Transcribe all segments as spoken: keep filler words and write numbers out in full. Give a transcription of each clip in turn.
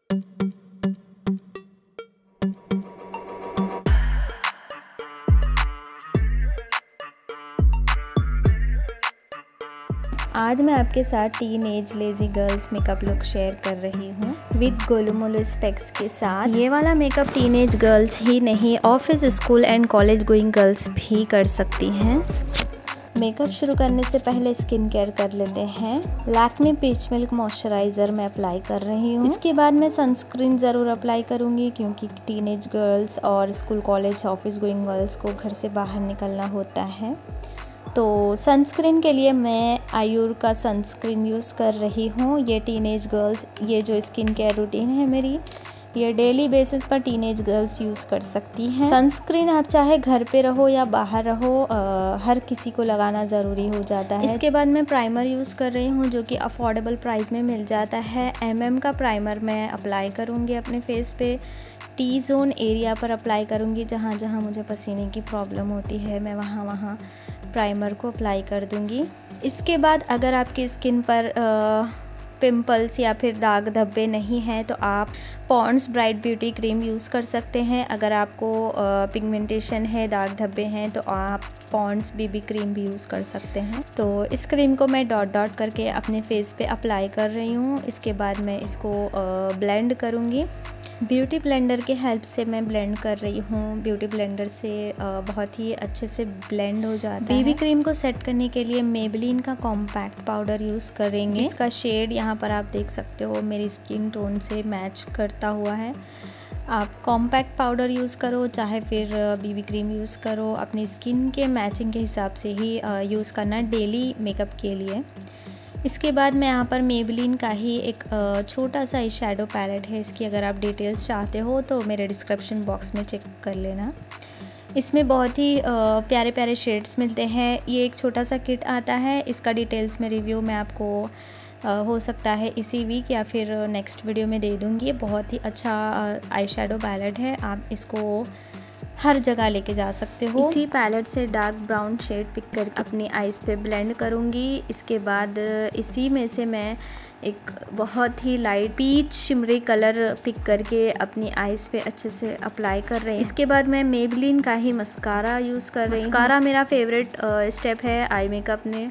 आज मैं आपके साथ teenage lazy girls makeup look share कर रही हूँ विद गोलू मोलू स्पेक्स के साथ। ये वाला मेकअप टीन एज गर्ल्स ही नहीं, office, school and college going girls भी कर सकती हैं। मेकअप शुरू करने से पहले स्किन केयर कर लेते हैं। लैक्मे पीच मिल्क मॉइस्चराइज़र मैं अप्लाई कर रही हूँ। इसके बाद मैं सनस्क्रीन ज़रूर अप्लाई करूँगी क्योंकि टीनेज गर्ल्स और school college office going girls को घर से बाहर निकलना होता है। तो सनस्क्रीन के लिए मैं आयुर का सनस्क्रीन यूज़ कर रही हूँ। ये टीनेज गर्ल्स, ये जो स्किन केयर रूटीन है मेरी, ये डेली बेसिस पर टीनेज गर्ल्स यूज़ कर सकती हैं। सनस्क्रीन आप चाहे घर पे रहो या बाहर रहो, आ, हर किसी को लगाना ज़रूरी हो जाता है। इसके बाद मैं प्राइमर यूज़ कर रही हूँ जो कि अफोर्डेबल प्राइस में मिल जाता है। एम एम का प्राइमर मैं अप्लाई करूँगी अपने फेस पे। टी जोन एरिया पर अप्लाई करूँगी, जहाँ जहाँ मुझे पसीने की प्रॉब्लम होती है मैं वहाँ वहाँ प्राइमर को अप्लाई कर दूँगी। इसके बाद अगर आपकी स्किन पर पिंपल्स या फिर दाग धब्बे नहीं हैं तो आप Pond's bright beauty cream use कर सकते हैं। अगर आपको पिगमेंटेशन है, दाग धब्बे हैं, तो आप पॉन्ड्स बीबी क्रीम भी यूज़ कर सकते हैं। तो इस क्रीम को मैं डॉट डॉट करके अपने फेस पे अप्लाई कर रही हूँ। इसके बाद मैं इसको ब्लेंड करूँगी। ब्यूटी ब्लेंडर के हेल्प से मैं ब्लेंड कर रही हूँ। ब्यूटी ब्लेंडर से बहुत ही अच्छे से ब्लेंड हो जाता है। बीबी क्रीम को सेट करने के लिए मेबेलिन का कॉम्पैक्ट पाउडर यूज़ करेंगे। इसका शेड यहाँ पर आप देख सकते हो, मेरी स्किन टोन से मैच करता हुआ है। आप कॉम्पैक्ट पाउडर यूज़ करो चाहे फिर बीबी क्रीम यूज़ करो, अपनी स्किन के मैचिंग के हिसाब से ही यूज़ करना डेली मेकअप के लिए। इसके बाद मैं यहाँ पर मेबेलिन का ही एक छोटा सा आई शैडो पैलेट है। इसकी अगर आप डिटेल्स चाहते हो तो मेरे डिस्क्रिप्शन बॉक्स में चेक कर लेना। इसमें बहुत ही प्यारे प्यारे शेड्स मिलते हैं। ये एक छोटा सा किट आता है। इसका डिटेल्स में रिव्यू मैं आपको हो सकता है इसी वीक या फिर नेक्स्ट वीडियो में दे दूँगी। ये बहुत ही अच्छा आई शैडो पैलेट है, आप इसको हर जगह लेके जा सकते हो। इसी पैलेट से डार्क ब्राउन शेड पिक करके अपनी आईज़ पे ब्लेंड करूँगी। इसके बाद इसी में से मैं एक बहुत ही light peach shimmery colour pick करके अपनी आईज़ पे अच्छे से अप्लाई कर रही हूँ। इसके बाद मैं मेबेलिन का ही मस्कारा यूज़ कर रही हूँ। मस्कारा मेरा फेवरेट स्टेप है आई मेकअप में।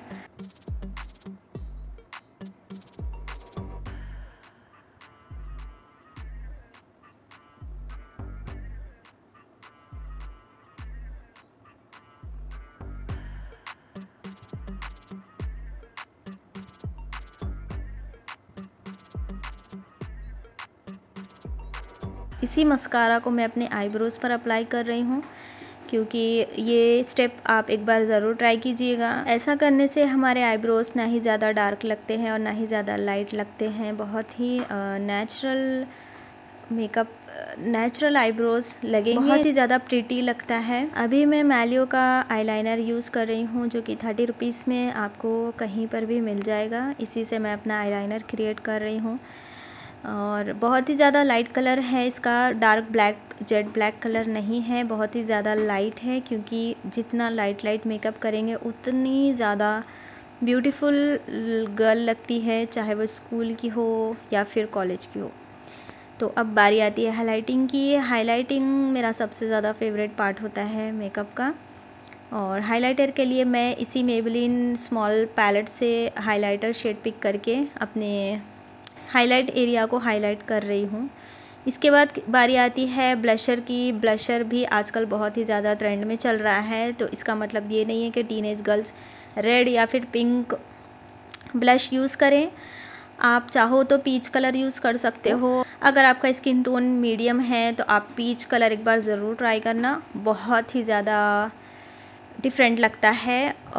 इसी मस्कारा को मैं अपने आईब्रोज़ पर अप्लाई कर रही हूँ क्योंकि ये स्टेप आप एक बार ज़रूर ट्राई कीजिएगा। ऐसा करने से हमारे आईब्रोज़ ना ही ज़्यादा डार्क लगते हैं और ना ही ज़्यादा लाइट लगते हैं। बहुत ही नेचुरल मेकअप, नेचुरल आईब्रोज़ लगेंगे, बहुत ही ज़्यादा प्रिटी लगता है। अभी मैं मैलियो का आईलाइनर यूज़ कर रही हूँ जो कि थर्टी रुपीज़ में आपको कहीं पर भी मिल जाएगा। इसी से मैं अपना आईलाइनर क्रिएट कर रही हूँ और बहुत ही ज़्यादा लाइट कलर है इसका, dark black jet black colour नहीं है, बहुत ही ज़्यादा लाइट है क्योंकि जितना लाइट लाइट मेकअप करेंगे उतनी ज़्यादा ब्यूटीफुल गर्ल लगती है, चाहे वो स्कूल की हो या फिर कॉलेज की हो। तो अब बारी आती है हाइलाइटिंग की। हाइलाइटिंग मेरा सबसे ज़्यादा फेवरेट पार्ट होता है मेकअप का। और हाइलाइटर के लिए मैं इसी मेबेलिन स्मॉल पैलेट से हाइलाइटर शेड पिक करके अपने हाईलाइट एरिया को हाईलाइट कर रही हूँ। इसके बाद बारी आती है ब्लशर की। ब्लशर भी आजकल बहुत ही ज़्यादा ट्रेंड में चल रहा है, तो इसका मतलब ये नहीं है कि टीनेज गर्ल्स रेड या फिर पिंक ब्लश यूज़ करें। आप चाहो तो पीच कलर यूज़ कर सकते हो। अगर आपका स्किन टोन मीडियम है तो आप पीच कलर एक बार ज़रूर ट्राई करना, बहुत ही ज़्यादा डिफरेंट लगता है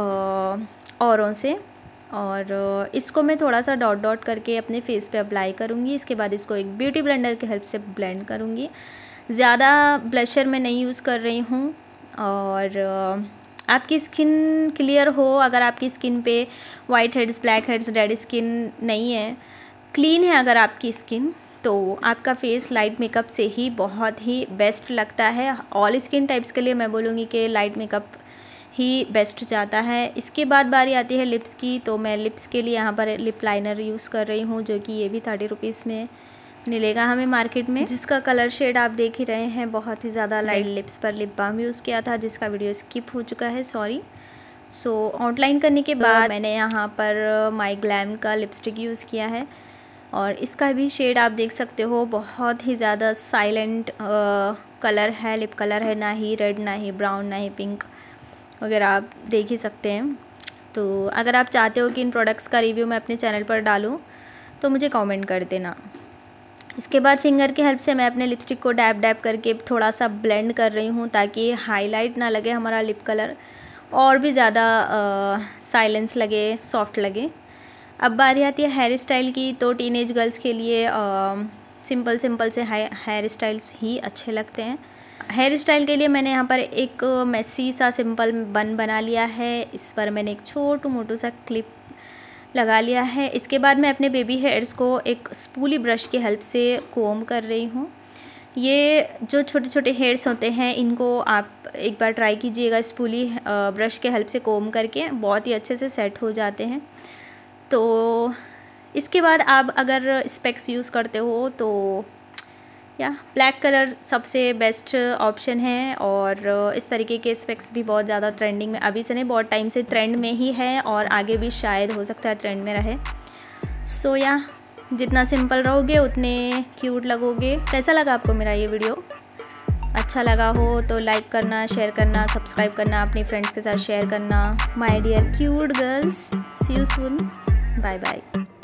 औरों से। और इसको मैं थोड़ा सा डॉट डॉट करके अपने फेस पे अप्लाई करूँगी। इसके बाद इसको एक ब्यूटी ब्लेंडर की हेल्प से ब्लेंड करूँगी। ज़्यादा ब्लशर मैं नहीं यूज़ कर रही हूँ। और आपकी स्किन क्लियर हो, अगर आपकी स्किन पे whiteheads, blackheads, dead skin नहीं है, क्लीन है अगर आपकी स्किन, तो आपका फेस लाइट मेकअप से ही बहुत ही बेस्ट लगता है। ऑल स्किन टाइप्स के लिए मैं बोलूँगी कि लाइट मेकअप ही बेस्ट जाता है। इसके बाद बारी आती है लिप्स की। तो मैं लिप्स के लिए यहाँ पर लिप लाइनर यूज़ कर रही हूँ जो कि ये भी थर्टी रुपीज़ में मिलेगा हमें मार्केट में, जिसका कलर शेड आप देख ही रहे हैं, बहुत ही ज़्यादा लाइट। लिप्स पर लिप बाम यूज़ किया था जिसका वीडियो स्किप हो चुका है, सॉरी। सो आउटलाइन करने के बाद मैंने यहाँ पर माई ग्लैम का लिपस्टिक यूज़ किया है और इसका भी शेड आप देख सकते हो, बहुत ही ज़्यादा साइलेंट कलर है, लिप कलर है, ना ही रेड ना ही ब्राउन ना ही पिंक वगैरह, आप देख ही सकते हैं। तो अगर आप चाहते हो कि इन प्रोडक्ट्स का रिव्यू मैं अपने चैनल पर डालूँ तो मुझे कमेंट कर देना। इसके बाद फिंगर की हेल्प से मैं अपने लिपस्टिक को डैब डैब करके थोड़ा सा ब्लेंड कर रही हूँ ताकि हाईलाइट ना लगे हमारा लिप कलर, और भी ज़्यादा साइलेंस लगे, सॉफ्ट लगे। अब बारी आती है हेयर स्टाइल की। तो टीनेज गर्ल्स के लिए आ, सिंपल सिंपल से हेयर स्टाइल्स ही अच्छे लगते हैं। हेयर स्टाइल के लिए मैंने यहाँ पर एक मेसी सा सिंपल बन बना लिया है। इस पर मैंने एक छोटू मोटू सा क्लिप लगा लिया है। इसके बाद मैं अपने बेबी हेयर्स को एक स्पूली ब्रश की हेल्प से कोम कर रही हूँ। ये जो छोटे छोटे हेयर्स होते हैं इनको आप एक बार ट्राई कीजिएगा, स्पूली ब्रश के हेल्प से कोम करके बहुत ही अच्छे से सेट हो जाते हैं। तो इसके बाद आप अगर स्पेक्स यूज़ करते हो तो या ब्लैक कलर सबसे बेस्ट ऑप्शन है, और इस तरीके के स्पेक्स भी बहुत ज़्यादा ट्रेंडिंग में, अभी से नहीं बहुत टाइम से ट्रेंड में ही है और आगे भी शायद हो सकता है ट्रेंड में रहे। सो so, या जितना सिंपल रहोगे उतने क्यूट लगोगे। कैसा लगा आपको मेरा ये वीडियो? अच्छा लगा हो तो लाइक करना, शेयर करना, सब्सक्राइब करना, अपनी फ्रेंड्स के साथ शेयर करना। My dear cute girls, see you soon, bye bye.